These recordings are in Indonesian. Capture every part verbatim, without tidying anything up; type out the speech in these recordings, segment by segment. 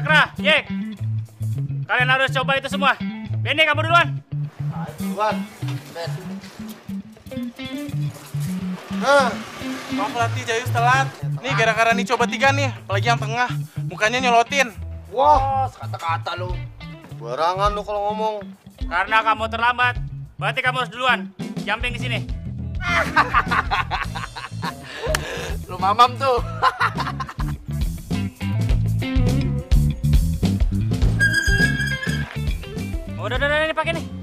Cakra, Jack. Kalian harus coba itu semua. Benny, kamu duluan. Duluan. Nah. Bang pelatih Jayus telat. Nih gara-gara nih coba tiga nih, apalagi yang tengah. Mukanya nyolotin. Wah, kata-kata lu. Barangan lu kalau ngomong. Karena kamu terlambat, berarti kamu harus duluan. Jumping ke sini. Lu mamam tuh. Udah, udah, udah, ini pakai nih.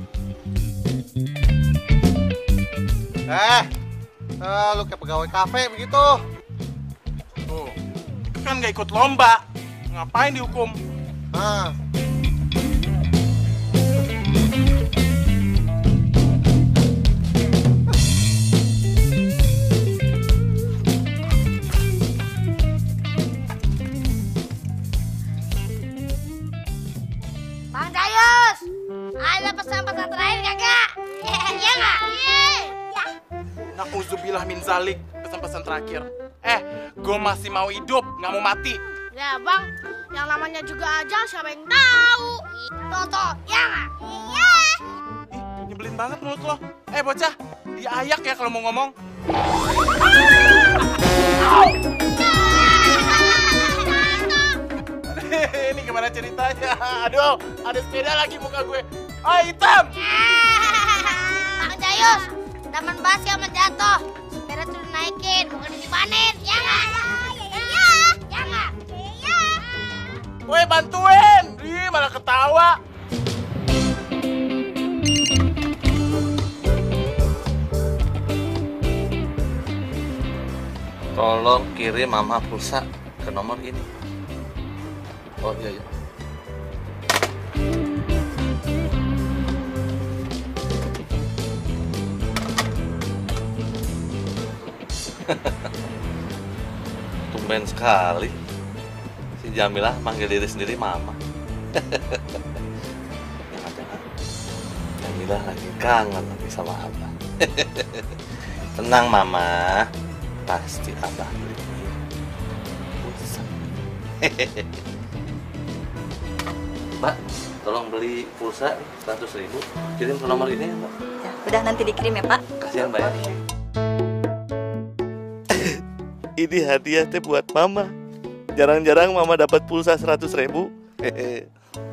Eh, eh, lu kayak pegawai kafe begitu. Tuh, itu kan gak ikut lomba. Ngapain dihukum? Nah. Bang Jayus, ada pesan-pesan terakhir kagak? Iya nggak? Iya. Nauzubillah min zalik, pesan-pesan terakhir. Eh, gue masih mau hidup, nggak mau mati. Ya bang, yang namanya juga aja siapa yang tahu? Toto, ya nggak? Iya. Ih, nyebelin banget mulut lo. Eh, bocah, diayak ya kalau mau ngomong. Ini gimana ceritanya? Aduh, ada sepeda lagi muka gue. Ah, hitam! Bang Jayus, taman basi sama jatuh. Sepeda tuh naikin, bukan dipanen, ya nggak? Iya. Ya nggak? Iya. Woi, bantuin! Ih, malah ketawa. Tolong kirim mama pulsa ke nomor ini. Oh iya iya. Tumben sekali si Jamilah manggil diri sendiri mama. Jangan-jangan Jamilah lagi kangen lagi sama abah. Tenang mama, pasti abah beli pulsa. Mbak, tolong beli pulsa seratus ribu, kirim ke nomor ini ya Mbak. Ya, udah nanti dikirim ya Pak. Kasihan Mbak ya. Ini hadiah teh buat mama. Jarang-jarang mama dapat pulsa seratus ribu. Hehe.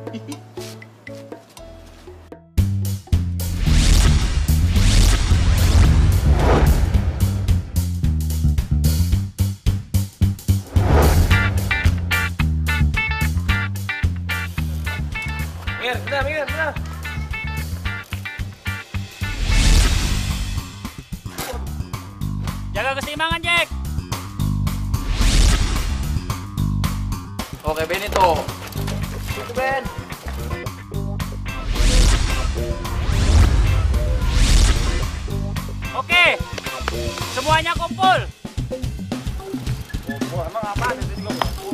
Mir, benar, mir, benar. Jaga keseimbangan, Jack. Oke, Ben itu. Itu, Ben. Oke, semuanya kumpul. Kumpul, emang apaan itu juga kumpul?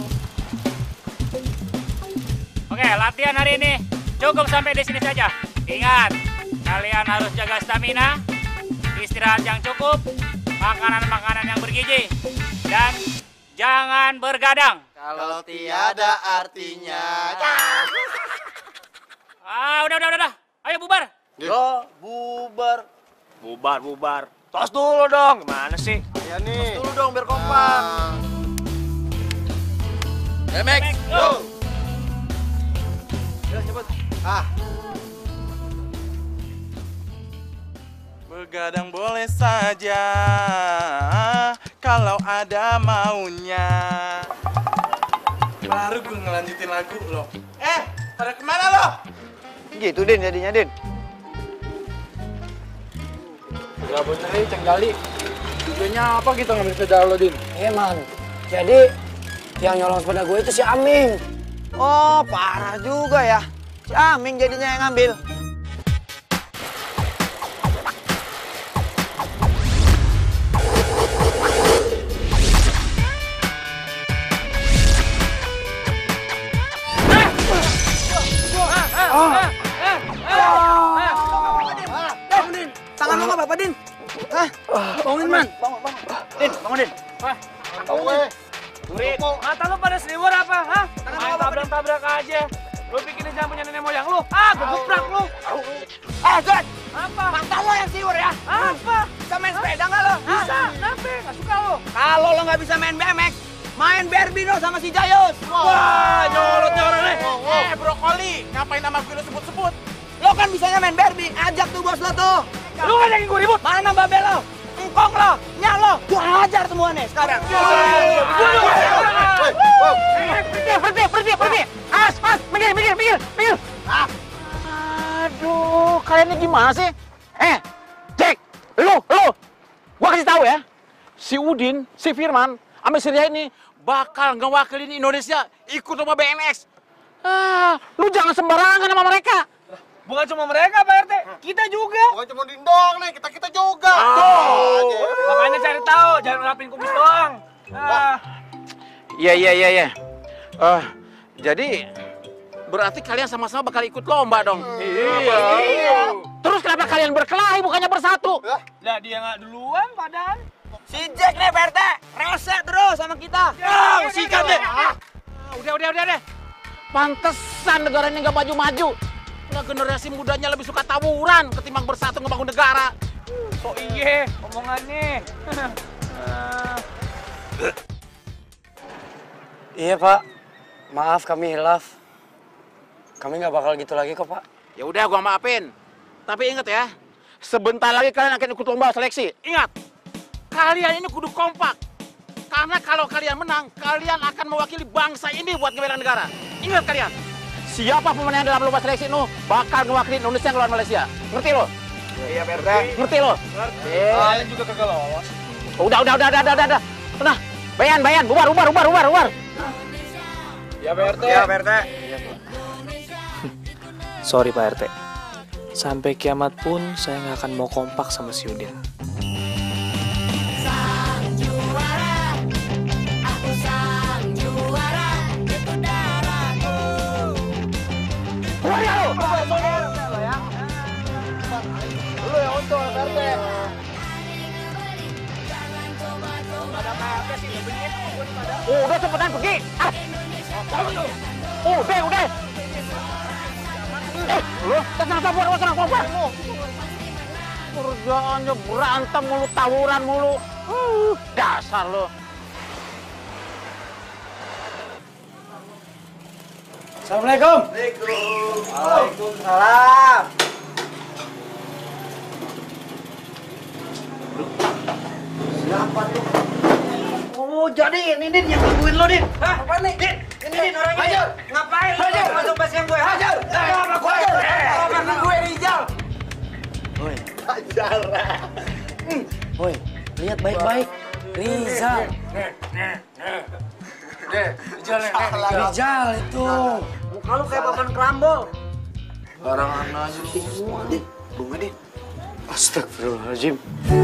Oke, latihan hari ini cukup sampai di sini saja. Ingat, kalian harus jaga stamina, istirahat yang cukup, makanan-makanan yang bergizi, dan jangan bergadang. Kalau tiada artinya. Ah, udah, udah, udah, udah. Ayo bubar. Yo, bubar. Bubar, bubar. Tos dulu dong. Gimana sih? Ya nih. Tos dulu dong biar kompak. M X, Go. Ya, cepet. Ah, Begadang boleh saja kalau ada maunya. Baru gue ngelanjutin lagu lo. Eh, pada kemana lo? Gitu, Din, jadinya, Din. Ya bener nih, Ceng Gali. Tujuannya apa kita ngambil sepeda lo, Din? Eman. Jadi, yang nyolong sepeda gue itu si Aming. Oh, parah juga ya. Si Aming jadinya yang ngambil. Tangan lo nggak apa-apa, Din? Hah? Bangunin, Man. Din, bangun, Din. tahu eh. Murid, mata lu pada seliwer apa? Hah? Main tabrak-tabrak aja. Lu bikin jangan punya nenek moyang lu. Ah, gue geprak lu. Eh, John! Apa? Mata lo yang siwur ya? Apa? Bisa main sepeda nggak lo? Bisa, kenapa? Nggak suka lu? Kalau lo nggak bisa main B M X, main Barbie no sama si Jayus. Wah, nyolot-nyolot nih. Eh, brokoli, ngapain nama gue lu sebut-sebut? Lo kan bisanya main Barbie, ajak tuh bos lo tuh. Lu ngajakin gue ribut? Mana babe lo? Engkong lo, nyak lo, gua hajar semuanya sekarang. Pergi, pergi, pergi, pergi. As, as, minggir, minggir, minggir, minggir. Aduh, kalian ini gimana sih? Eh, Jack, lu, lu. Gua kasih tahu ya, si Udin, si Firman, sama si Ria ini bakal ngewakilin Indonesia ikut lomba B M X. Ah, lu jangan sembarangan sama mereka. Bukan cuma mereka, Pak R T. Kita juga. Bukan cuma Dindong nih, kita-kita juga. Oh. Makanya cari tahu, jangan ngelapin kumis doang. Ah. Iya, iya, iya, iya. Uh, jadi berarti kalian sama-sama bakal ikut lomba dong. Hmm. Iya. Iya. Terus kenapa kalian berkelahi bukannya bersatu? Lah, lah dia nggak duluan padahal. Si Jack nih Pak R T, rese terus sama kita. Ya, sikat deh. Ah, udah, udah, udah deh. Pantesan negara ini nggak maju-maju. Nah, generasi mudanya lebih suka tawuran ketimbang bersatu ngebangun negara. So iye omongannya. Iya Pak, maaf kami hilaf. Kami nggak bakal gitu lagi kok Pak. Ya udah gua maafin. Tapi ingat ya, sebentar lagi kalian akan ikut lomba seleksi. Ingat, kalian ini kudu kompak. Karena kalau kalian menang, kalian akan mewakili bangsa ini buat ngebela negara. Ingat kalian. Siapa pemenang dalam lomba seleksi nu bakal ngewakili Indonesia ngelawan Malaysia. Ngerti lo? Iya, Pak R T. Ngerti lo? Ngerti. Kalian juga kagak lolos. Udah, udah, udah, udah, udah, udah. Nah, bayan, bayan, bubar, bubar, bubar, bubar, bubar. Ya, Pak R T. Ya, Pak R T. Sorry Pak R T. Sampai kiamat pun saya nggak akan mau kompak sama si Udin. Udah cepetan pergi. Ah. Udah, udah. Eh, lu tenang sabar, tenang sabar. Kerjaannya berantem mulu, tawuran mulu. Uh, dasar lu. Assalamualaikum. Waalaikumsalam. Siapa tuh? Oh, jadi ini Din yang gangguin lo, Din. Hah? Apa nih? Din, ini Din orangnya. Hajar. Ngapain lo masuk base camp gue? Hajar. Sama gue. Karena gue Rizal. Woi, Hajar. woi, lihat baik-baik. Rizal. Rizal itu. Muka lu kayak papan kerambol. Barangan aja semua nih. Bunga Din. Astagfirullahaladzim.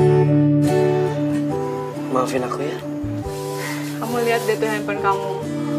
Maafin aku ya. Kamu lihat deh tuh handphone kamu.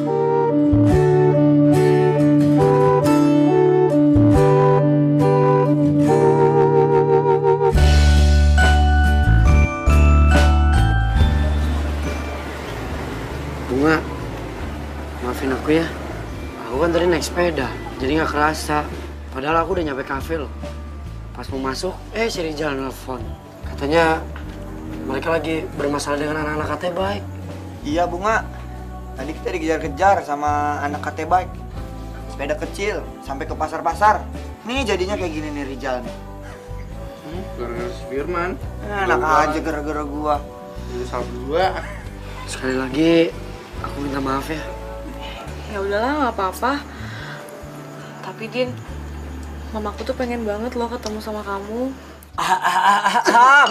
Bunga, maafin aku ya. Aku kan tadi naik sepeda, jadi nggak kerasa. Padahal aku udah nyampe kafe loh. Pas mau masuk, eh si Rizal nelfon. Katanya mereka lagi bermasalah dengan anak-anak K T Bike. Iya, Bunga. Tadi kita dikejar-kejar sama anak K T Bike. Sepeda kecil, sampai ke pasar-pasar. Nih jadinya kayak gini nih Rizal nih. Hmm, gara-gara si Firman. Eh, enak aja gara-gara gua. Lu salah dua. Sekali lagi, aku minta maaf ya. Ya udahlah, nggak apa-apa. Tapi Din, mamaku tuh pengen banget loh ketemu sama kamu. Ah, ah, ah, ah, ah.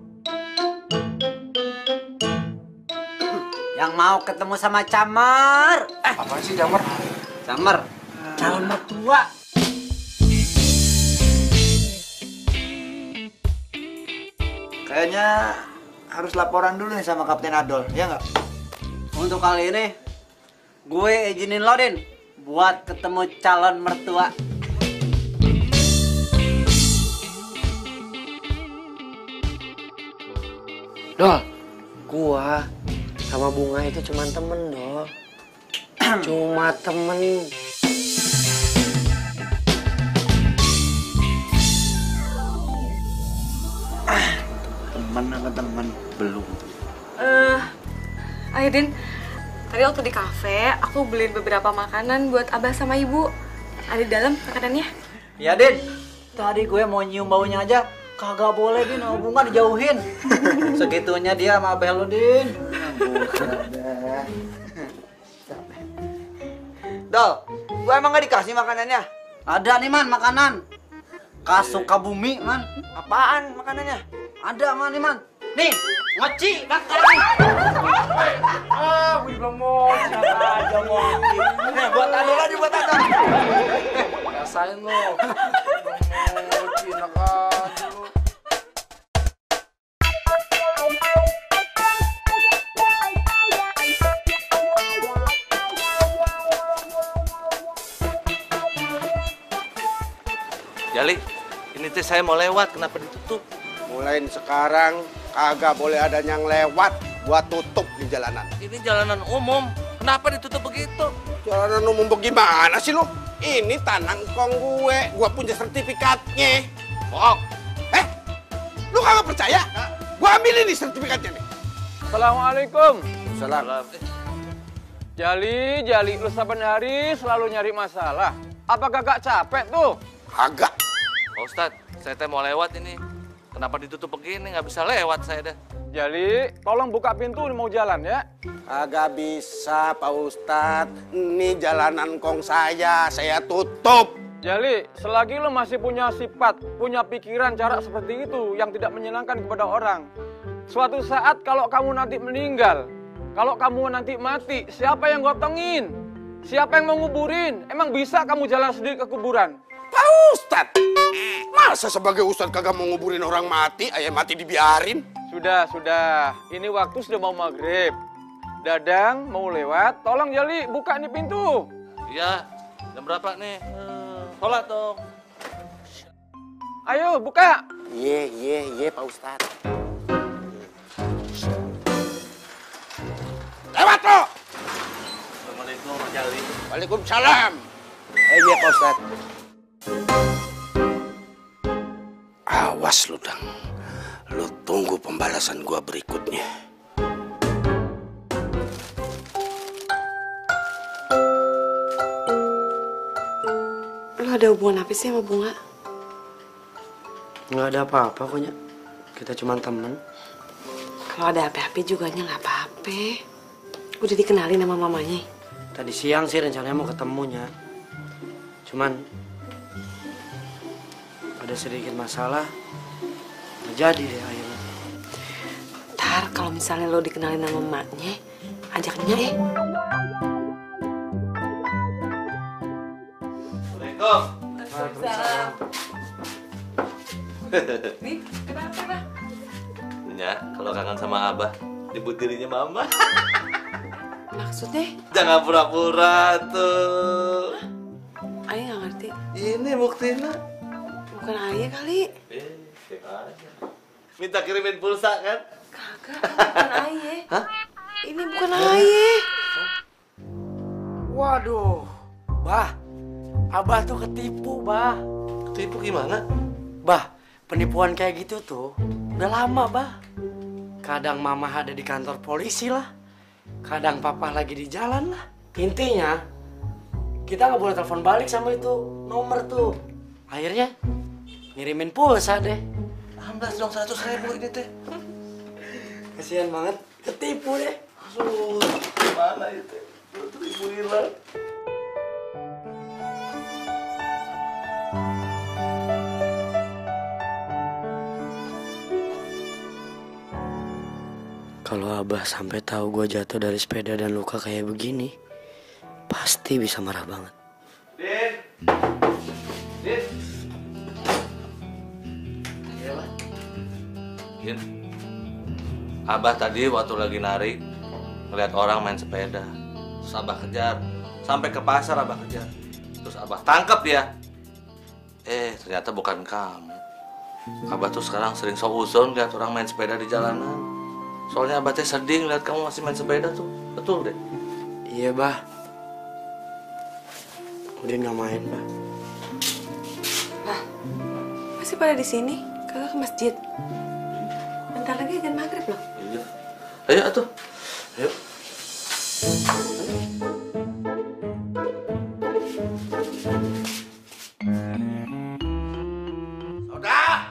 Yang mau ketemu sama Camar. Eh, apa sih Camar? Camar, calon mertua. Kayaknya harus laporan dulu nih sama Kapten Adol, ya nggak? Untuk kali ini, gue izinin lo, Din, buat ketemu calon mertua. Dol, gua sama Bunga itu cuma temen dong. Cuma temen. Temen apa temen? Belum. Eh, ayo Din. Tadi waktu di kafe, aku beliin beberapa makanan buat Abah sama Ibu. Ada di dalam makanannya. Ya, Din. Tadi gue mau nyium baunya aja. Kagak boleh, Din. Sama Bunga dijauhin. Segitunya dia sama Abah lo, Din. Dol, gua emang gak dikasih makanannya? Ada nih, Man, makanan. Kasuka bumi, Man. Apaan makanannya? Ada, Man, nih, Man. Nih, ngoci, makan. Ah, gue juga mau aja mau. Nih, buat Ado lagi, buat Ado. Rasain lo. Ngoci, enak aja lo. Jali, ini teh saya mau lewat, kenapa ditutup? Mulai sekarang kagak boleh ada yang lewat, gua tutup di jalanan. Ini jalanan umum, kenapa ditutup begitu? Jalanan umum bagaimana sih lu? Ini tanah engkong gue, gua punya sertifikatnya. Bohong. Eh, lu kagak percaya? Gua ambil ini sertifikatnya nih. Assalamualaikum. Salam. Jali, Jali, lu saban hari selalu nyari masalah. Apa kagak capek tuh? Kagak. Pak Ustadz, saya teh mau lewat ini. Kenapa ditutup begini? Nggak bisa lewat saya dah. Jali, tolong buka pintu mau jalan ya. Kagak bisa, Pak Ustadz. Ini jalanan kong saya, saya tutup. Jali, selagi lo masih punya sifat, punya pikiran cara seperti itu yang tidak menyenangkan kepada orang. Suatu saat kalau kamu nanti meninggal, kalau kamu nanti mati, siapa yang gotongin? Siapa yang mau nguburin? Emang bisa kamu jalan sendiri ke kuburan? Pak Ustadz, masa sebagai Ustadz kagak mau nguburin orang mati, ayah mati dibiarin? Sudah, sudah. Ini waktu sudah mau maghrib. Dadang mau lewat, tolong Jali buka nih pintu. Iya, jam berapa nih? Hmm, sholat dong. Ayo, buka. Iya, iya, iya Pak Ustadz. Lewat lo! Assalamualaikum Pak Jali. Waalaikumsalam. Eh, iya Pak Ustadz. Awas lu, Dang. Lu tunggu pembalasan gua berikutnya. Lu ada hubungan apa sih sama Bunga? Nggak ada apa-apa kok, Nya. Kita cuma temen. Kalau ada apa-apa juga nya nggak apa-apa. Udah dikenalin sama mamanya. Tadi siang sih rencananya mau ketemunya. Cuman ada sedikit masalah. Nggak jadi deh akhirnya. Ntar kalau misalnya lo dikenalin sama emaknya, ajaknya eh. Assalamualaikum. Waalaikumsalam. Nih, kenapa? Ya, kalau kangen sama Abah, nyebut dirinya Mama. Maksudnya? Jangan pura-pura tuh. Ayah nggak ngerti. Ini buktinya. Bukan ayah kali. Eh, cek aja. Minta kirimin pulsa kan? Kagak, bukan ayah. Hah? Ini bukan ayah. Waduh, Bah, Abah tuh ketipu, Bah. Ketipu gimana? Bah, penipuan kayak gitu tuh udah lama, Bah. Kadang Mama ada di kantor polisi lah. Kadang Papa lagi di jalan lah. Intinya, kita nggak boleh telepon balik sama itu nomor tuh. Akhirnya, ngirimin pulsa deh. Amblas dong seratus ribu ini teh. Kasihan banget, ketipu deh. Aduh, gimana itu? seratus ribu hilang. Kalau Abah sampai tahu gue jatuh dari sepeda dan luka kayak begini, pasti bisa marah banget. Din, Din, iya lah. Din, Abah tadi waktu lagi narik ngeliat orang main sepeda, terus Abah kejar, sampai ke pasar Abah kejar, terus Abah tangkap dia. Eh, ternyata bukan kamu. Abah tuh sekarang sering sok uzon lihat orang main sepeda di jalanan. Soalnya Abah teh sedih ngeliat kamu masih main sepeda tuh. Betul deh. Iya, Bah. Udin nggak main, Bah. Bah, masih pada di sini? Kagak ke masjid? Bentar lagi azan maghrib loh. Iya. Ayo atuh. Ayo. Saudah!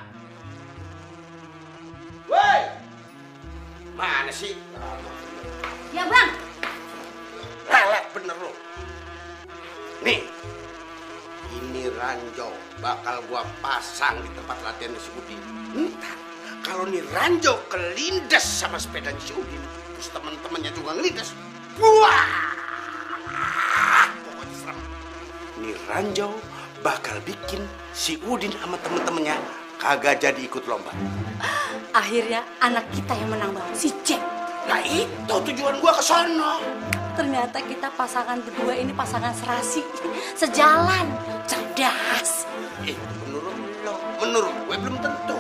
Woi! Mana sih? Ya bang. Lelek bener lo. Nih, ini ranjau bakal gua pasang di tempat latihan si Udin. Entar kalau nih ranjau kelindes sama sepeda si Udin, terus teman-temannya juga ngelindes, wah, pokoknya serem. Nih ranjau bakal bikin si Udin sama temen-temennya kagak jadi ikut lomba. Akhirnya anak kita yang menang bang, si Jack. Nah itu tujuan gua ke sono. Ternyata kita pasangan berdua ini pasangan serasi, sejalan, cerdas. Eh, menurut lo, menurut gue belum tentu.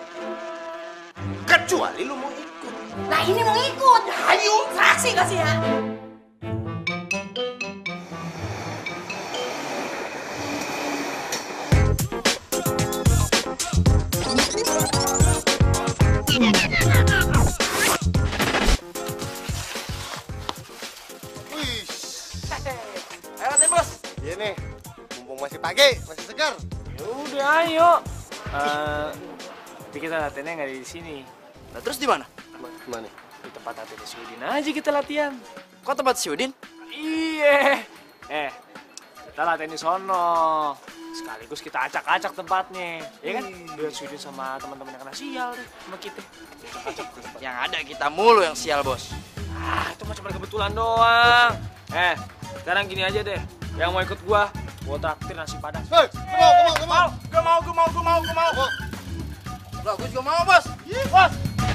Kecuali lo mau ikut. Nah ini mau ikut. Ya, ayo. Serasi kasih ya. Ayo latihan bos. Iya nih, mumpung masih pagi, masih segar. Udah ayo. Uh, tapi kita latihannya nggak di sini. Nah terus di mana? Mana? Di tempat latihan si Udin aja kita latihan. Kok tempat si Udin? Iya. Eh, kita latihan di sono. Sekaligus kita acak-acak tempatnya, ya kan? Biar si Udin sama teman-teman yang kena sial deh sama kita. Acak-acak tempat. Yang ada kita mulu yang sial bos. Ah, itu mah cuma kebetulan doang. Eh, sekarang gini aja deh. Yang mau ikut gua, gua traktir nasi padang. Hei, gua mau, gua mau, Gua mau, gua mau, gua mau, gua mau. Lah, gua juga mau bos. Iya bos.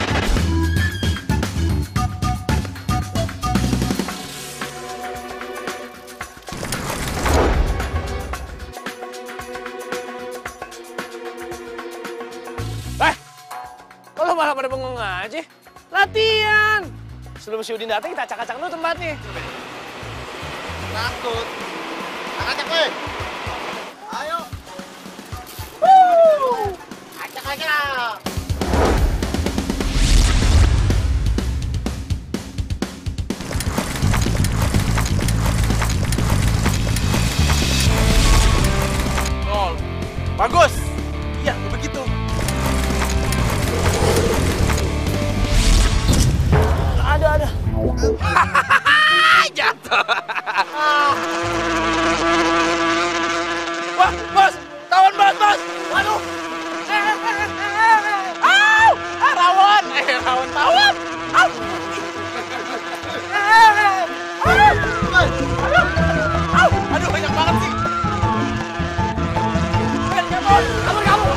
Eh, kalau malah pada bengong aja, latihan. Sebelum si Udin datang kita acak-acak dulu tempatnya. Takut. Acak weh. Ayo. Woo! Acak acak. Nol. Bagus. Iya, begitu. Ada, ada. Jatuh. Wah, bos. Tawan bos, bos. Waduh. Au! Ah, rawon. Eh, rawon tawan. Au. Au. Aduh, banyak banget sih. Eh, kabur, kabur, kabur.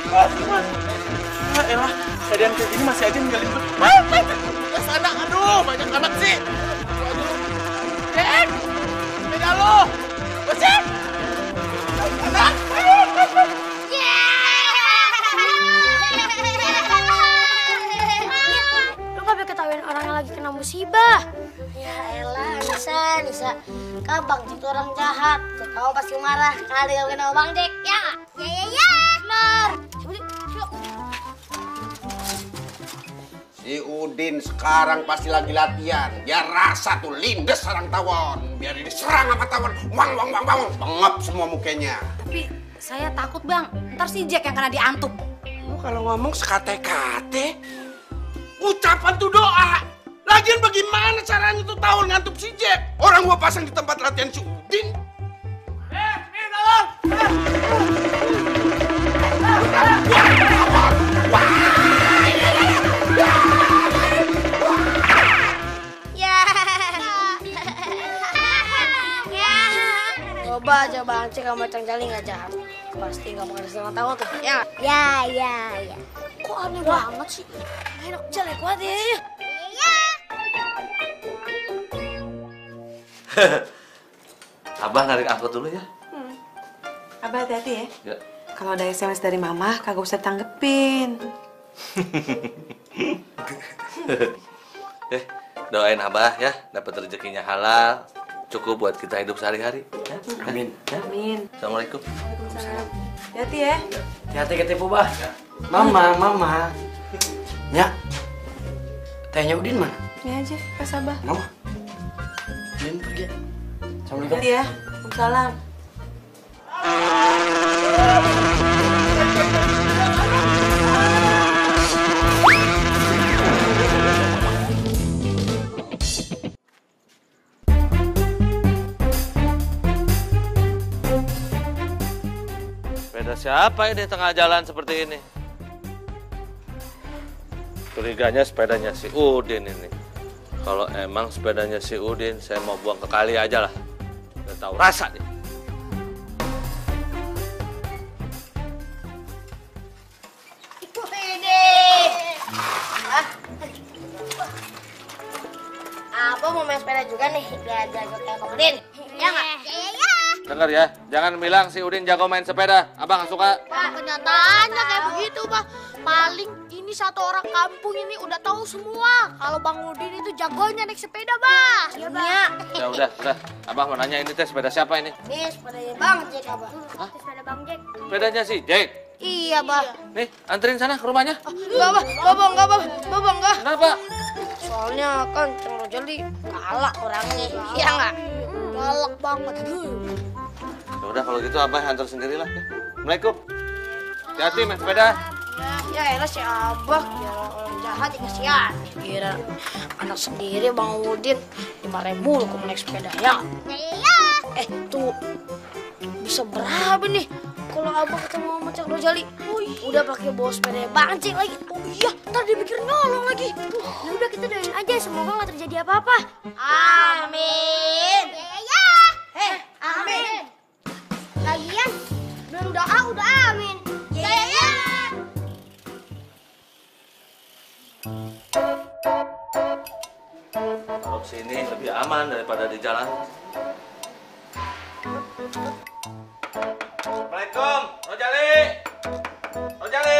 Ya elah, keadaan kayak gini masih aja ninggalin gue. Ke sana, aduh, sih? Den, sepeda lo. Usir. Anak. Lu gak boleh ketahuin orang yang lagi kena musibah. Ya elah, Nisa, Nisa. Kan Bang Jack itu orang jahat. Kamu pasti marah kali kamu kena Bang Jack, ya nggak? Ya, ya, ya. Benar. Si Udin sekarang pasti lagi latihan. Biar rasa tuh lindes sarang tawon. Biar ini serang apa tawon. Wang, wang, wang, wang. Pengep semua mukanya. Tapi saya takut bang, ntar si Jack yang kena diantuk. Lu kalau ngomong sekate-kate, ucapan tuh doa. Lagian bagaimana caranya tuh tawon ngantuk si Jack? Orang gua pasang di tempat latihan si Udin. Eh, nih tolong. Coba coba cek sama Cang Jali nggak jahat, pasti nggak bakal sama tahu tuh, ya nggak? Ya ya ya. Kok aneh banget sih? Nggak enak jelek kuat ya. Ya. Abah narik angkot dulu ya. Hmm. Abah hati-hati ya. Ya. Kalau ada S M S dari mama, kagak usah tanggepin. Eh, doain Abah ya, dapat rezekinya halal, cukup buat kita hidup sehari-hari. Ya? Amin. Ya? Amin. Assalamualaikum. Waalaikumsalam. Hati-hati ya. Hati-hati ketipu, Bah. Mama, mama. Ya. Tehnya Udin mana? Ini aja, Pas Abah. Mama. Udin pergi. Assalamualaikum. Hati ya. Waalaikumsalam. Sepeda siapa ini tengah jalan seperti ini? Curiganya sepedanya si Udin ini. Kalau emang sepedanya si Udin, saya mau buang ke kali aja lah. Udah tahu rasa nih. Apa mau main sepeda juga nih? Biar jago kayak Bang Udin. Ya nggak? Ya ya. Dengar ya, jangan bilang si Udin jago main sepeda. Abang nggak suka. Pak, kenyataannya kayak begitu, Pak. Paling ini satu orang kampung ini udah tahu semua kalau Bang Udin itu jagonya naik sepeda, Bah. Iya, Bah. Ya udah, udah. Abang mau nanya ini teh sepeda siapa ini? Nih, sepedanya Bang Jack, Abah. Hah? Sepeda Bang Jack. Sepedanya si Jack. Iya, Bah. Nih, anterin sana ke rumahnya. Enggak, Bah. Bapak, enggak, Bah. Bapak, enggak. Kenapa? Soalnya kan Cang Rojali galak orangnya. Iya nggak? Galak banget. Ya udah kalau gitu Abah antar sendirilah ya. Assalamualaikum. Hati-hati main sepeda. Ya elah si Abah, ya orang jahat ya kasihan. Kira anak sendiri Bang Udin lima ribu lu naik sepeda ya. Iya. Eh tuh bisa berapa nih? Kalau Abah ketemu sama Cang Rojali, oh, iya. Udah pakai bawa sepeda Bang Jack lagi. Oh iya, ntar dia pikir nolong lagi. Ya udah kita doain aja semoga nggak terjadi apa-apa. Amin. Ya. Heh, amin. Lagian belum doa udah amin. Ya ya. Kalau sini lebih aman daripada di jalan. Assalamualaikum, Rojali. Rojali.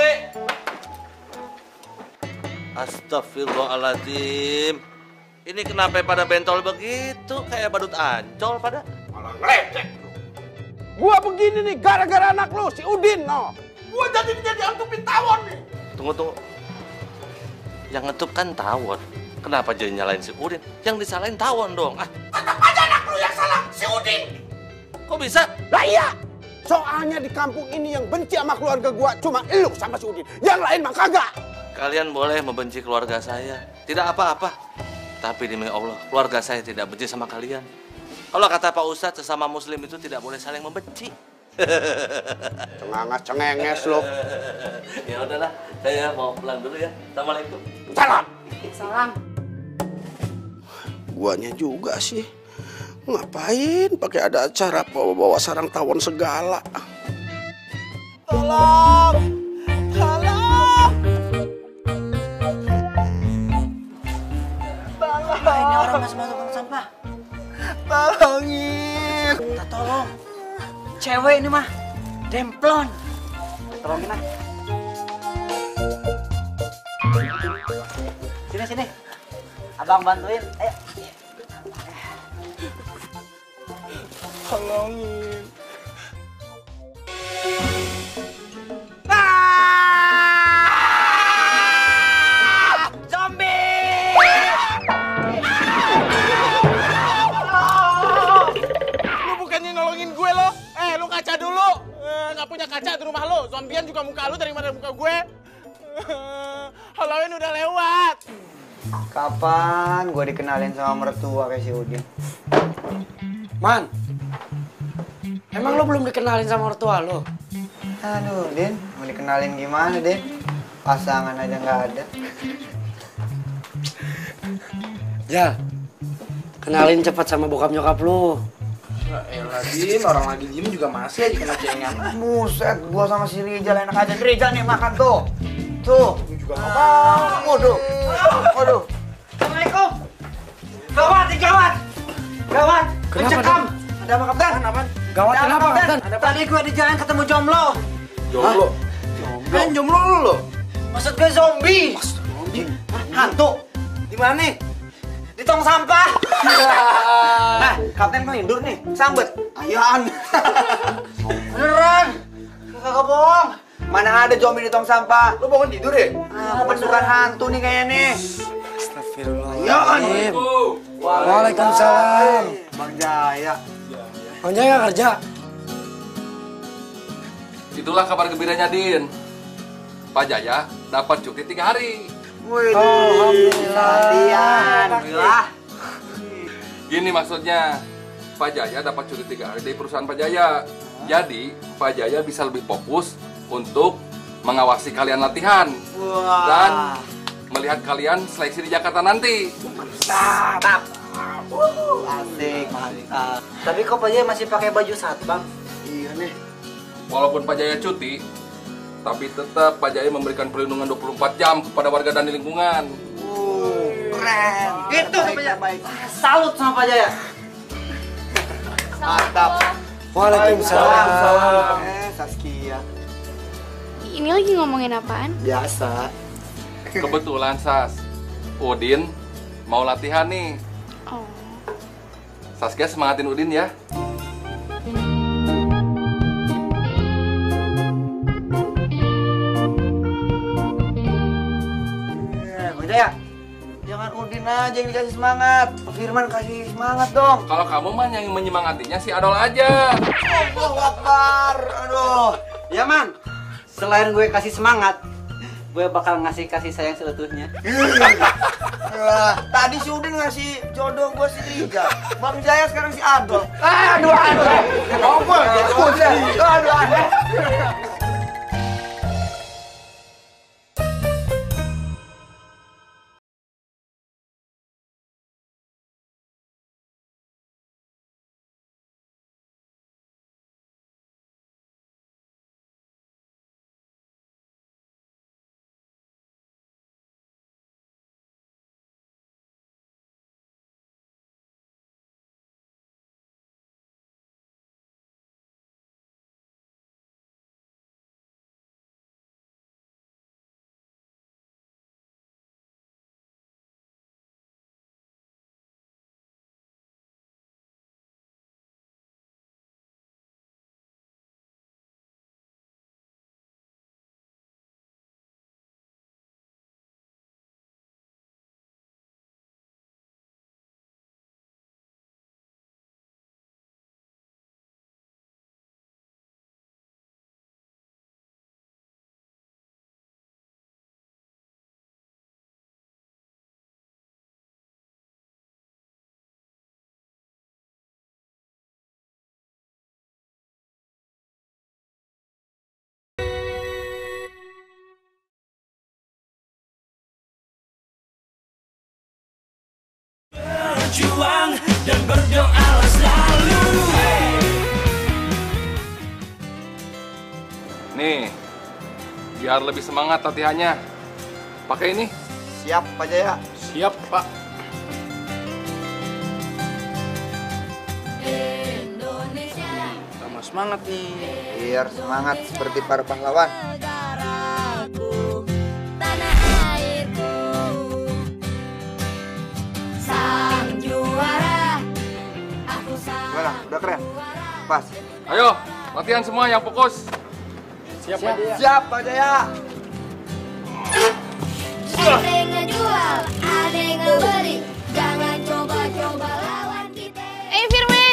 Astagfirullahaladzim. Ini kenapa pada bentol begitu? Kayak badut ancol pada. Malah ngeledek. Gua begini nih gara-gara anak lu, si Udin, no. Gua jadi jadi antupin tawon nih. Tunggu, tunggu. Yang ngetup kan tawon. Kenapa jadi nyalain si Udin? Yang disalahin tawon dong. Ah, tetap aja anak lu yang salah, si Udin. Kok bisa? Lah iya. Soalnya di kampung ini yang benci sama keluarga gua cuma elu sama si Udin. Yang lain mah kagak. Kalian boleh membenci keluarga saya. Tidak apa-apa. Tapi demi Allah, keluarga saya tidak benci sama kalian. Kalau kata Pak Ustadz, sesama muslim itu tidak boleh saling membenci. Cengangas cengenges lo. Ya udahlah, saya mau pulang dulu ya. Assalamualaikum. Salam. Salam. Guanya juga sih. Ngapain pakai ada acara bawa-bawa sarang tawon segala. Tolong. Tolong. Nah, ini orang kalau masih masuk tong sampah. Tolongin. Kita tolong. Cewek ini mah demplon. Tolongin ah. Sini sini. Abang bantuin. Ayo. Tolongin. Kaca dulu, nggak eh, punya kaca di rumah lo. Zombian juga muka lo daripada muka gue. Halloween udah lewat. Kapan gue dikenalin sama mertua kayak si Udin? Man, emang lo belum dikenalin sama mertua lo? Aduh, Din, mau dikenalin gimana, Din? Pasangan aja nggak ada. Ya, kenalin cepat sama bokap nyokap lo. Ya elah, Din, orang lagi diem juga masih aja kena cengan. Buset, gua sama si Rijal enak aja. Rijal nih makan tuh. Tuh. Gua juga nggak mau. Waduh. Waduh. Assalamualaikum. Gawat, gawat. Gawat. Mencekam. Ada apa, Kapten? Kenapa? Gawat kenapa, Kapten? Tadi gua di jalan ketemu jomblo. Jomblo? Kan jomblo lu lo. Maksud gue zombie. Zombie? Hantu. Di mana? Di tong sampah. Nah, Kapten mau hindur nih, sambet. Ayaan. Beneran. Kagak bohong. Mana ada zombie di tong sampah? Lu bangun tidur ya? Ah, pasukan hantu nih kayaknya nih. Astagfirullahaladzim. Waalaikumsalam. Bang Jaya. Bang Jaya nggak kerja? Itulah kabar gembiranya, Din. Pak Jaya dapat cuti tiga hari. Wih, alhamdulillah. Alhamdulillah. Gini maksudnya, Pak Jaya dapat cuti tiga hari dari perusahaan Pak Jaya. Jadi, Pak Jaya bisa lebih fokus untuk mengawasi kalian latihan. Wah. Dan melihat kalian seleksi di Jakarta nanti. Mantap. Asik, mantap. Tapi kok Pak Jaya masih pakai baju satbang? Iya nih. Walaupun Pak Jaya cuti, tapi tetap Pak Jaya memberikan perlindungan dua puluh empat jam kepada warga dan di lingkungan. Uh, keren. Itu Pak Jaya. Salut sama Pak Jaya. Mantap. Waalaikumsalam. Eh, Saskia. Ini lagi ngomongin apaan? Biasa. Kebetulan, Sas. Udin mau latihan nih. Oh. Saskia semangatin Udin ya. Ya, jangan Udin aja yang dikasih semangat. Firman kasih semangat dong. Kalau kamu mah yang menyemangatinya si Adol aja. Allahu Akbar. Aduh. Ya, Man. Selain gue kasih semangat, gue bakal ngasih kasih sayang seutuhnya. Wah, tadi si Udin ngasih jodoh gue si Rija. Bang Jaya sekarang si Adol. Aduh, aduh. Ngobrol. Aduh, aduh. Berjuang dan berdoalah selalu. Nih, biar lebih semangat latihannya. Pakai ini. Siap, Pak Jaya. Siap, Pak. semangat nih. Biar semangat seperti para pahlawan. Sang juara. Gimana? Udah keren? Pas. Ayo, latihan semua yang fokus. Siap, Siap, Siap Pak Jaya. Ada yang ngejual, ada yang ngebeli. Jangan coba-coba lawan kita. Eh, Firman.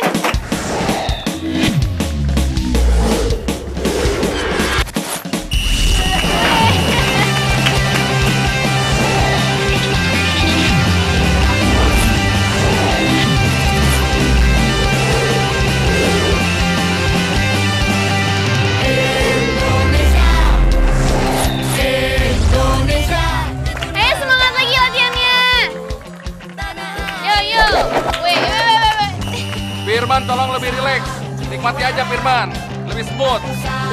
Eh, semangat lagi latihannya. Yo, yo. Weh, weh, weh, weh. Firman tolong lebih rileks. Nikmati aja Firman, lebih smooth.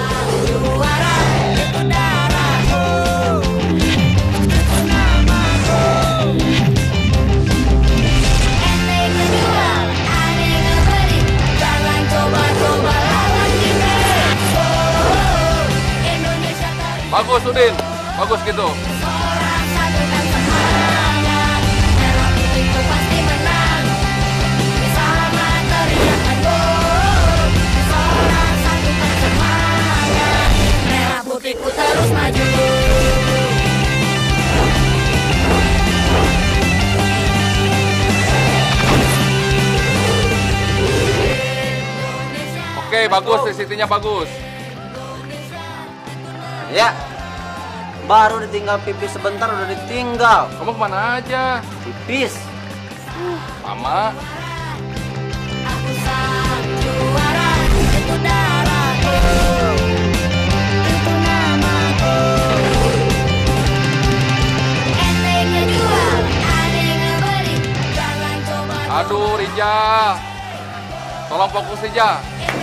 Jangan coba-coba lawan kita. Indonesia Bagus Udin, bagus gitu. itu pasti menang. Bersama teriakan gol. Seorang satukan semangat. Merah putihku terus maju. Oke, bagus, sisitinya bagus. Ya, baru ditinggal pipis sebentar udah ditinggal. Kamu kemana aja? Pipis. Mama. Aku sang juara. Itu darahku. Itu namaku. Ente ngejual, ane ngebeli. Jangan coba. Aduh, Rija. Tolong fokus Rija.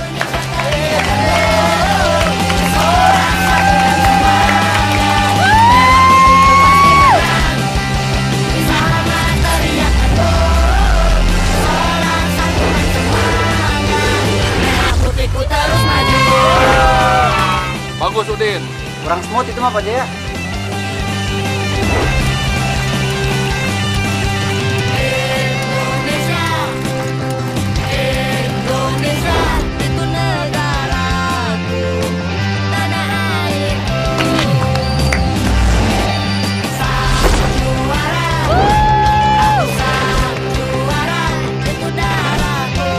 Bagus Udin. Kurang smooth itu mah Pak Jaya. Indonesia itu negaraku, tanah airku. Sang juara, aku sang juara, itu darahku.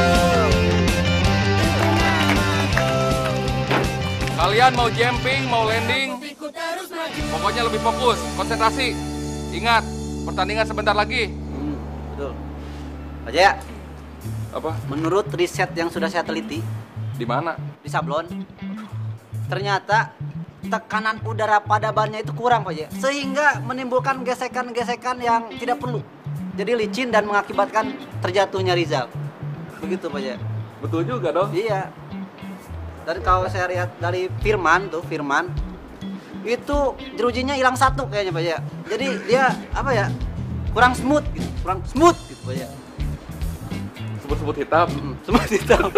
Kalian mau jumping, mau landing, pokoknya lebih fokus, konsentrasi. Ingat, pertandingan sebentar lagi. Hmm, betul. Pak Jaya. Apa? Menurut riset yang sudah saya teliti, di mana? Di sablon, ternyata tekanan udara pada bannya itu kurang Pak Jaya, sehingga menimbulkan gesekan-gesekan yang tidak perlu. Jadi licin dan mengakibatkan terjatuhnya Rizal. Begitu Pak Jaya. Betul juga dong. Iya. Dan kalau saya lihat dari Firman tuh, Firman itu jerujinya hilang satu kayaknya Pak Jaya. Jadi dia apa ya? Kurang smooth gitu, kurang smooth gitu Pak Jaya. Sebut-sebut hitam. Hmm, sebut hitam.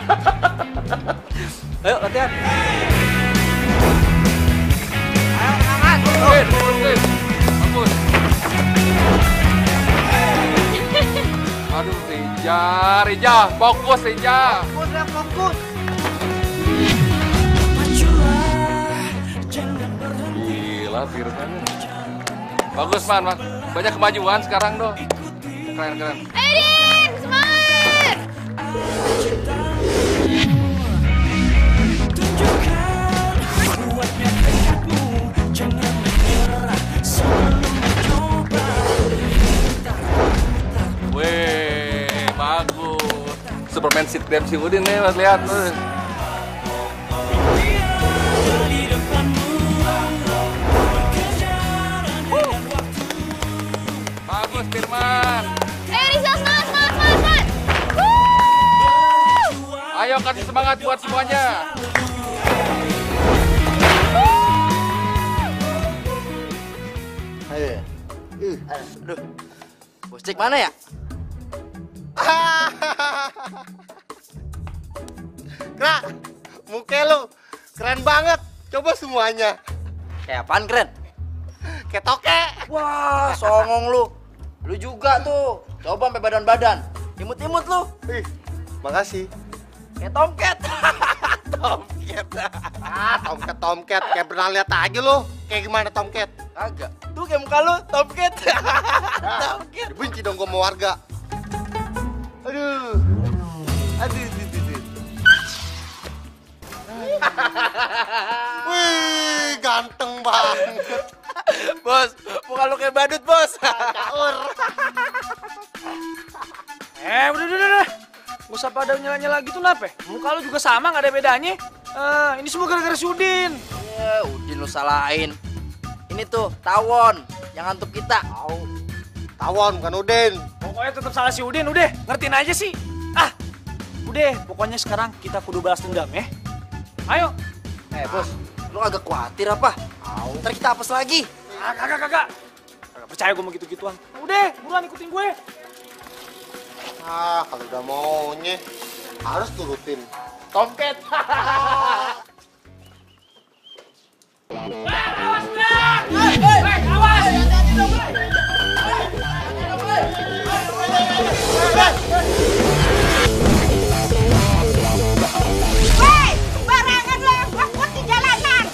Ayo latihan. Ayo semangat. Udin, Udin. Bagus. Aduh Rija, Rija, fokus Rija. Fokus ya, fokus. Gila Firman. Bagus Man, Man. Banyak kemajuan sekarang dong. Keren, keren. Edin, semangat! Weh, bagus. Superman sit grab si Udin nih, lihat, lihat. Bagus Firman. Eh, Rizal, semangat, semangat, semangat! Ayo kasih semangat buat semuanya. Ayo. Uh, aduh. Bos cek mana ya? Kera, muka lu keren banget. Coba semuanya. Kayak apaan keren? Kayak toke. Wah, songong lu. Lu juga tuh. Coba sampai badan-badan. Imut-imut lu. Ih, makasih. Kayak tomcat. Tomcat. Ah, tomcat tomcat. Kayak pernah lihat aja lu. Kayak gimana tomcat? Agak. Tuh kayak muka lu, tomcat. Tomcat. Dibenci dong gua sama warga. Aduh. Aduh, aduh, aduh. Wih, ganteng banget. Bos, muka lu kayak badut, Bos. Caur. Eh, udah, udah, udah. Gak usah pada nyala-nyala gitu nape. Muka lu juga sama, gak ada bedanya. Eh, ini semua gara-gara si Udin. Ya, Udin lu salahin. Ini tuh, Tawon yang ngantuk kita. Tahu. Tawon bukan Udin. Pokoknya tetap salah si Udin, udah. Ngertiin aja sih. Ah, udah. Pokoknya sekarang kita kudu balas dendam ya. Ayo. Eh, Bos, lu agak khawatir apa? Ntar kita apes lagi. Ah, kagak, kagak. Kagak percaya gue mau gitu-gituan. Udah, buruan ikutin gue. Ah, kalau udah maunya harus turutin. Tomcat. Awas, Hei, hei, awas. Hei, barangan lo yang takut di jalanan.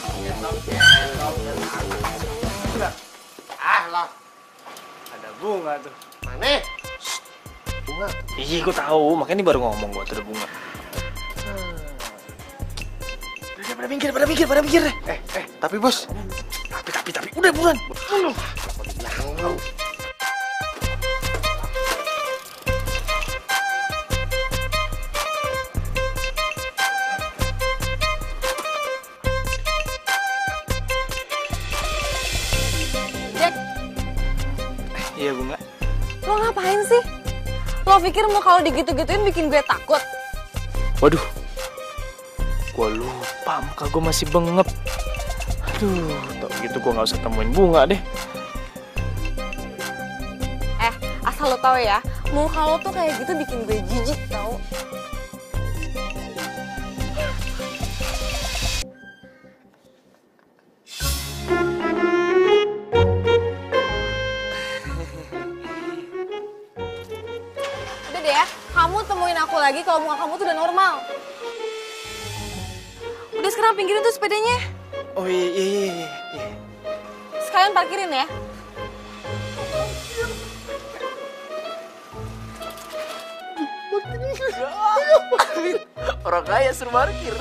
Ah lah, Ada bunga tuh. mana? Bunga. Iya, gue tahu. Makanya ini baru ngomong gue tuh ada bunga. Udah, pada minggir, pada minggir, pada minggir deh. Eh, eh, tapi bos. Tapi, tapi, tapi. Udah, buruan. Buruan. Jack, Iya, bunga. lo ngapain sih? Lo pikir mau kalau digitu-gituin bikin gue takut? Waduh. Gue lupa muka gue masih bengep. Aduh, tau gitu gue gak usah temuin bunga deh. Eh, asal lo tahu ya, muka lo tuh kayak gitu bikin gue jijik tau. Udah deh ya, kamu temuin aku lagi kalau muka kamu tuh udah normal. Udah sekarang pinggirin tuh sepedanya. Oh iya, iya, iya, iya. Sekalian parkirin ya. Orang kaya suruh parkir.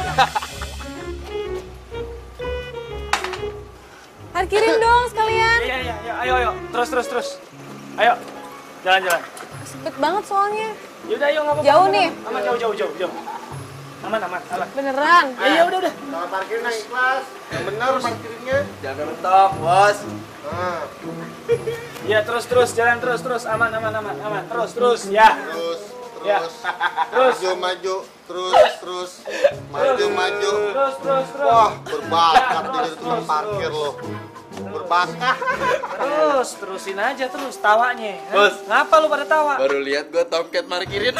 Parkirin dong sekalian. Iya, iya, iya. Ayo, ayo. Terus, terus, terus. Ayo. Jalan-jalan. Sempit banget soalnya. Yaudah, ayo. Nggak apa-apa. Jauh aman, nih. Aman, jauh, jauh, jauh, jauh. Aman, aman, aman. Beneran. Iya, udah, udah. Kalau parkir yang ikhlas, yang benar parkirnya. Jangan mentok, Bos. Nah, Iya, terus, terus. Jalan terus, terus. Aman, aman, aman, aman. Terus, terus. Ya. terus, Ya. terus, Terus. maju, maju, terus, terus, maju, Terus. maju. Terus, terus, terus. Wah, berbakat Ya, di terus, tukang terus, parkir terus. lo. Berbakat. Terus, terusin aja terus tawanya. Hah? Bos. Ngapa lu pada tawa? Baru lihat gue tomcat parkirin.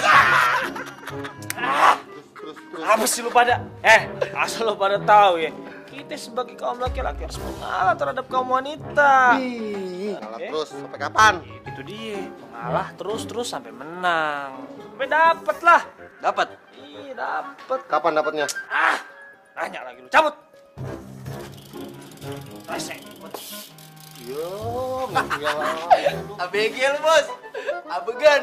Apa sih lu pada? Eh, asal lu pada tahu ya. Kita sebagai kaum laki-laki harus mengalah terhadap kaum wanita. Kalah terus, sampai kapan? Itu dia, mengalah terus-terus sampai menang. Sampai dapet lah. Dapat. Iya, dapet. Kapan dapatnya? Ah, nanya lagi lu. Cabut. Resek. Yo, ngomongnya A B G lu, Bos. Abegan.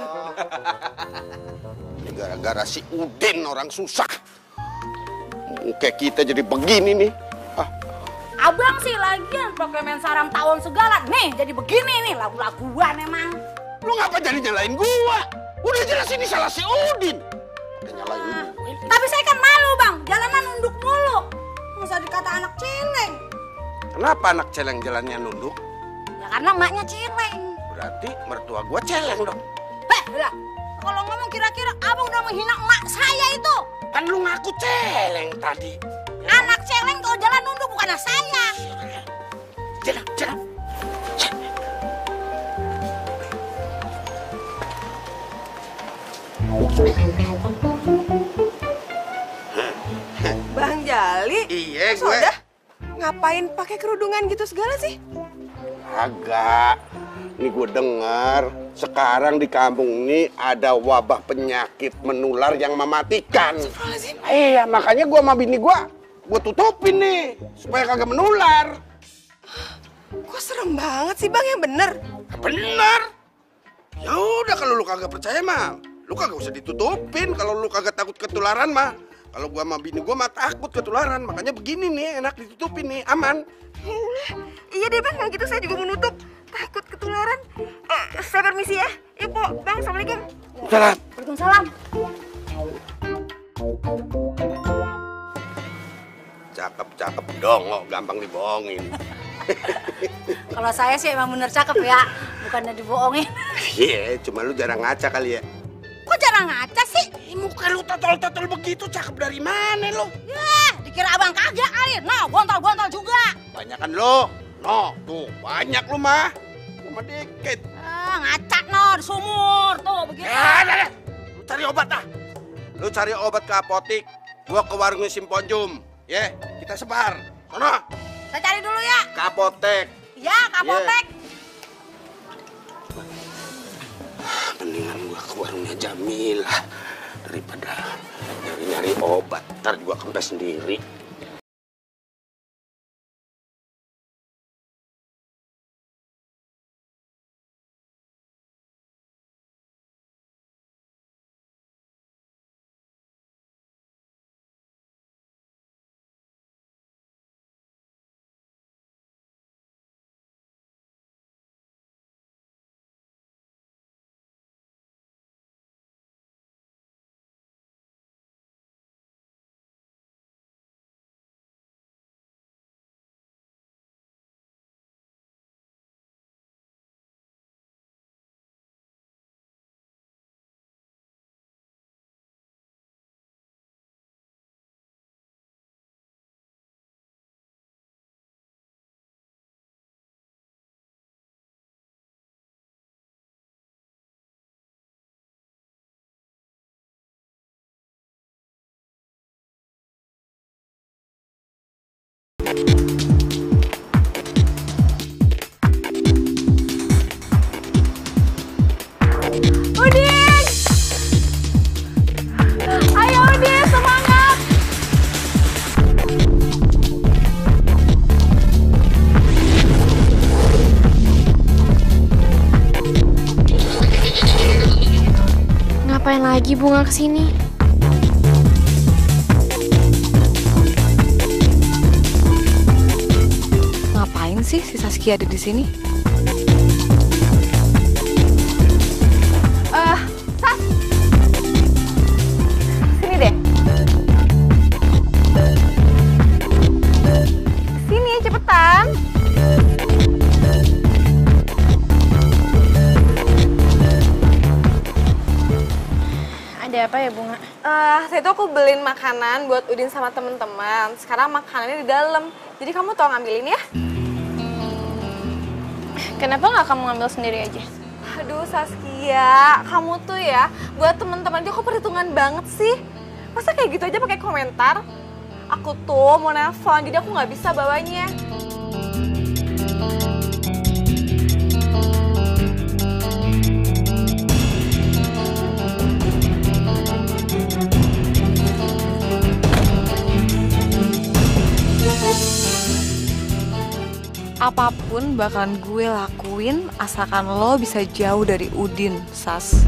gara-gara si Udin orang susah. Kayak kita jadi begini nih. Abang sih lagian pakai main sarang tawon segala. Nih jadi begini nih lagu-laguan emang. Lu ngapa jadi nyalain gua? Udah jelas ini salah si Udin. Udah nyalain Ah, tapi saya kan malu bang, jalanan nunduk mulu. Masa dikata anak celeng? Kenapa anak celeng jalannya nunduk? Ya karena emaknya celeng. Berarti mertua gua celeng dong. Eh, udah. Kalau ngomong kira-kira abang udah menghina emak saya itu. Kan lu ngaku celeng tadi. Anak celeng kalau jalan nunduk bukan saya. Jalan, jalan. Bang Iya, Mas gue. Oda, ngapain pakai kerudungan gitu segala sih? Agak. Ini gue dengar sekarang di kampung ini ada wabah penyakit menular yang mematikan. Iya, makanya gue sama bini gue, gue tutupin nih supaya kagak menular. Kok serem banget sih bang, yang bener? Bener. Ya udah kalau lu kagak percaya mah, lu kagak usah ditutupin. Kalau lu kagak takut ketularan mah, kalau gua sama bini gua mah takut ketularan. Makanya begini nih, enak ditutupin nih, aman. Iya deh bang, kalau gitu saya juga mau nutup. Takut ketularan. Eh, saya permisi ya. Yuk po, bang, assalamualaikum. Salam. Waalaikumsalam. Cakep, cakep dongok, gampang dibohongin. Kalau saya sih emang bener cakep ya, bukannya dibohongin. Iya, yeah, cuma lu jarang ngaca kali ya. Kok jarang ngaca sih? Eh, muka lu totol-totol begitu, cakep dari mana lu? Ya, dikira abang kagak kali. Nah, gontol-gontol juga. Banyakan lu. No, tuh banyak lu mah. Cuma dikit. Ah, ngaca no, di sumur tuh begitu. Ya, ya, ya. Lu cari obat dah. Lu cari obat ke apotik. Gua ke warungnya Simponjum. Ya, yeah, kita sebar. Sono. Saya cari dulu ya. Ke apotek. Ya, ke apotek. Yeah. Mendingan gua ke warungnya Jamilah daripada nyari-nyari obat. Ntar gua kempes sendiri. Udin! Ayo Udin, semangat! Ngapain lagi Bunga kesini? Ngapain sih si Saskia ada di sini? Eh, Sas! Sini deh. Sini, cepetan. Ada apa ya Bunga? Eh, saya tuh aku beliin makanan buat Udin sama temen-temen. Sekarang makanannya di dalam. Jadi kamu tolong ambilin ya. Kenapa nggak kamu ngambil sendiri aja? Aduh Saskia, kamu tuh ya buat teman-teman tuh kok perhitungan banget sih. Masa kayak gitu aja pakai komentar? Aku tuh mau nelfon, jadi aku nggak bisa bawanya. Apapun bakalan gue lakuin asalkan lo bisa jauh dari Udin, Sas.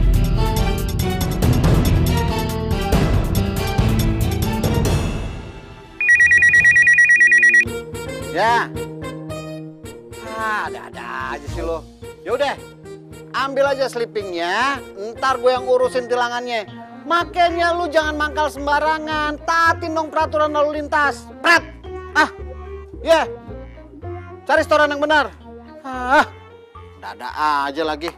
Ya. Ah, ada-ada aja sih lo. Yaudah, ambil aja sleepingnya, ntar gue yang urusin tilangannya. Makanya lu jangan mangkal sembarangan, taatin dong peraturan lalu lintas. Pret! Ah, ya. Yeah. Cari setoran yang benar. Ah, ada aja lagi.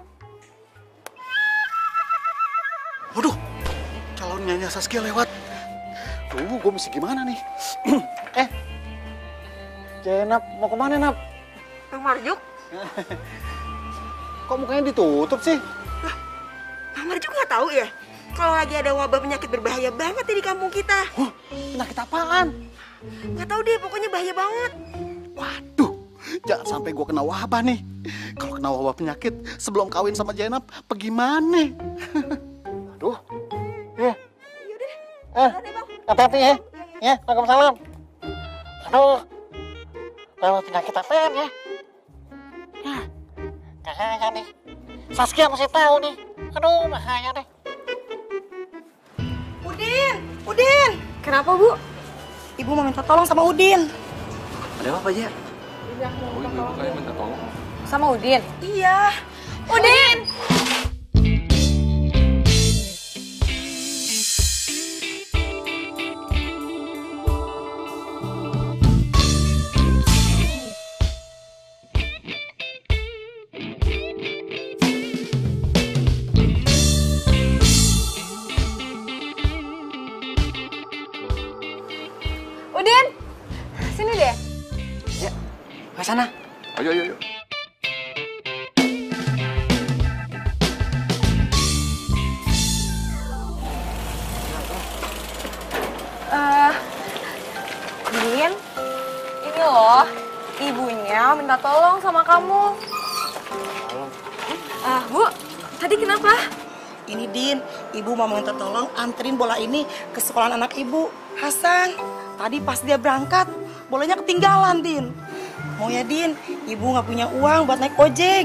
Waduh, calon nyanyi Saskia lewat. Tuh, gue mesti gimana nih? eh, Jenap, mau kemana Nap? Bang Marjuk? Kok mukanya ditutup sih? Lah, Bang Marjuk nggak tahu ya? kalau lagi ada wabah penyakit berbahaya banget nih di kampung kita. Huh, penyakit apaan? Nggak tahu deh, pokoknya bahaya banget. Waduh, jangan sampai gue kena wabah nih. Kalau kena wabah penyakit sebelum kawin sama Jenab, bagaimana? Aduh. Eh. Eh, hati-hati ya. Ya, Waalaikumsalam. Aduh. Wabah penyakit apaan ya? Ya, bahaya nih. Saskia masih tahu nih. Aduh, bahaya deh. Udin, Udin. Kenapa, Bu? Ibu mau minta tolong sama Udin. Ada apa aja? Oh, ibu kayak minta tolong. Sama Udin? Iya. Udin! Udin, sini deh. Ya, ke sana. Ayo, ayo, ayo. Eh, Din, ini loh, ibunya minta tolong sama kamu. Ah, Bu, tadi kenapa? Ini Din, ibu mau minta tolong anterin bola ini ke sekolah anak ibu, Hasan. Tadi pas dia berangkat, bolanya ketinggalan, Din. Mau ya, Din? Ibu nggak punya uang buat naik ojek.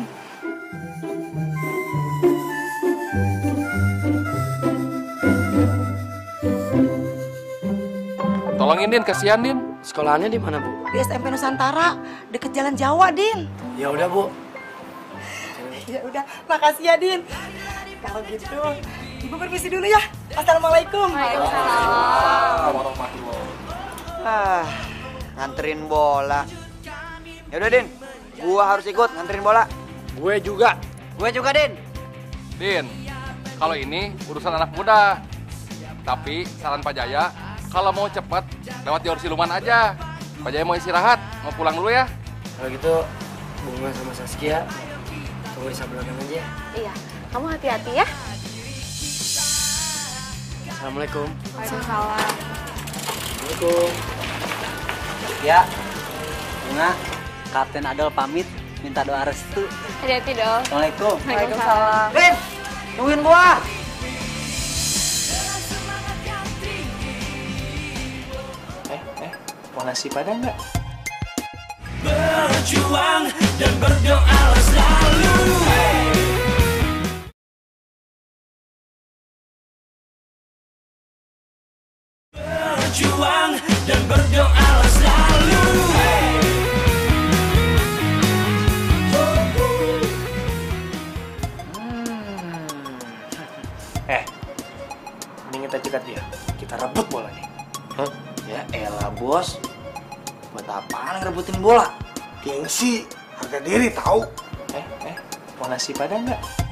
Tolongin, Din, kasihan, Din. Sekolahannya di mana, Bu? Di S M P Nusantara, deket Jalan Jawa, Din. Ya udah, Bu. Ya udah, makasih ya, Din. Kalau gitu, ibu permisi dulu ya. Assalamualaikum. Waalaikumsalam. Ah, nganterin bola. Ya udah, Din. Gua harus ikut nganterin bola. Gue juga. Gue juga, Din. Din, kalau ini urusan anak muda. Tapi saran Pak Jaya, kalau mau cepet, lewat jalur Siluman aja. Pak Jaya mau istirahat, mau pulang dulu ya. Kalau gitu, Bunga sama Saskia tunggu di sebelah belakang aja. Iya, kamu hati-hati ya. Assalamualaikum. Waalaikumsalam. Assalamualaikum. Ya, Bunga, Kapten Adol pamit minta doa restu. Hati-hati dong. Assalamualaikum. Waalaikumsalam. Din, tungguin gua. Eh, eh, mau nasi padang nggak? Berjuang dan berdoa selalu. Berjuang dan berdoa selalu. Eh, mending kita cekat dia. Kita rebut bolanya. Hah? Ya elah, Bos. Buat apaan ngerebutin bola? Gengsi, harga diri tahu. Eh, eh, mau nasi padang nggak?